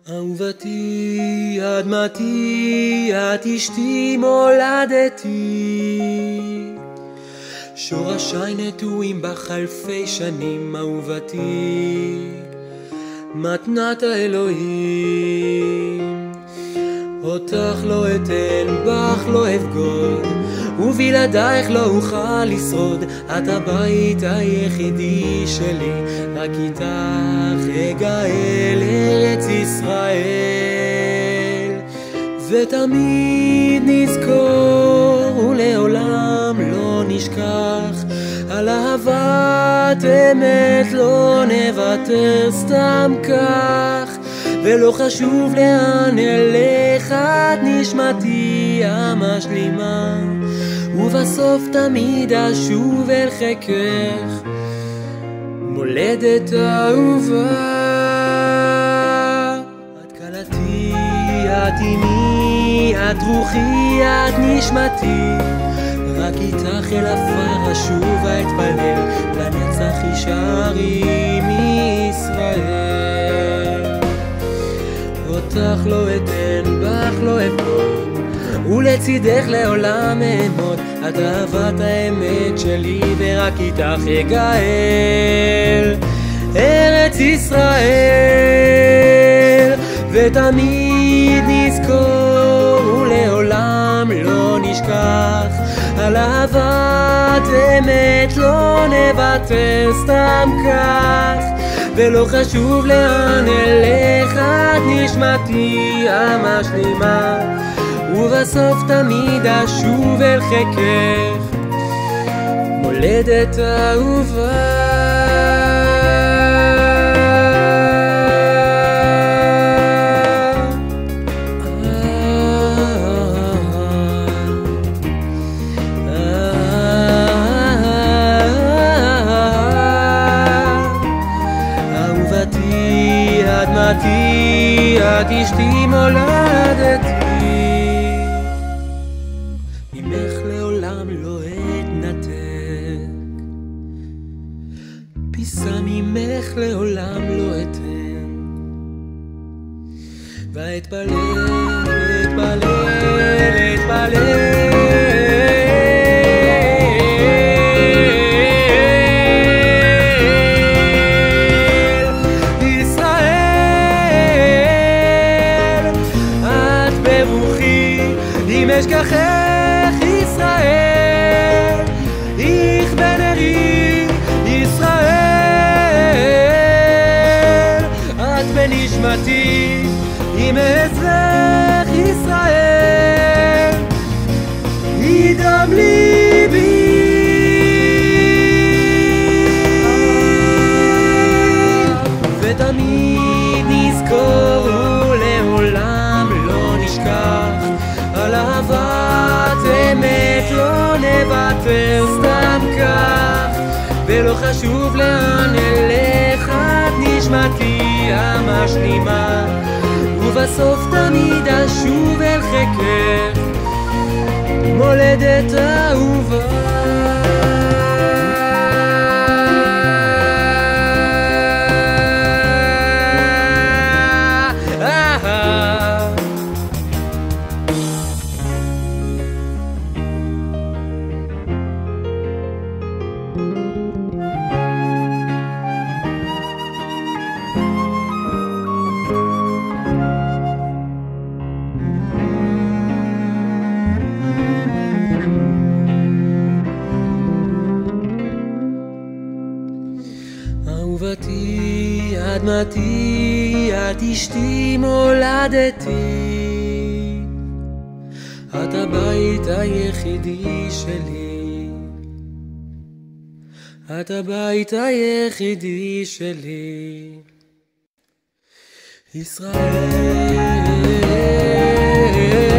אהובתי, אדמתי, את אשתי מולדתי, שורשיי נטועים בך אלפי שנים. אהובתי, מתנת האלוהים, אותך לא אתן, בך לא אבגוד, ובלעדייך לא אוכל לשרוד. את הבית היחידי שלי, רק איתך אגאל ארץ ישראל. ותמיד נזכור ולעולם לא נשכח, על אהבת אמת לא נוותר סתם כך. ולא חשוב לאן אלך, את נשמתי המשלימה, ובסוף תמיד אשוב אל חיקך, מולדת אהובה. את כלתי, את אמי, את רוחי, את נשמתי, רק איתך אל עפר אשובה אתפלל, לנצח הישארי מישראל. אותך לא אתן, בך לא אבגוד, ולצידך לעולם אעמוד. את אהבת האמת שלי, ורק איתך אגאל ארץ ישראל. ותמיד נזכור ולעולם לא נשכח, על אהבת אמת לא נוותר סתם כך. ולא חשוב לאן אלך, את נשמתי המשלימה, ובסוף תמיד אשוב אל חיקך, מולדת אהובה. אדמתי, את אשתי מולדתי, ממך לעולם לא אתנתק, פיסה ממך לעולם לא אתן. ואתפלל, אתפלל, אתפלל, אם אשכחך ישראל, איך בנרי ישראל. את בנשמתי, אם אעזבך ישראל, ידם ליבי. ותמיד נזכור ולעולם לא נשכח, על אהבת אמת לא נוותר סתם כך. ולא חשוב לאן אלך, את נשמתי המשלימה, ובסוף תמיד אשוב אל חיקך, מולדת אהובה. אהובתי, אדמתי, את אשתי מולדתי, את הבית היחידי שלי, את הבית היחידי שלי. ישראל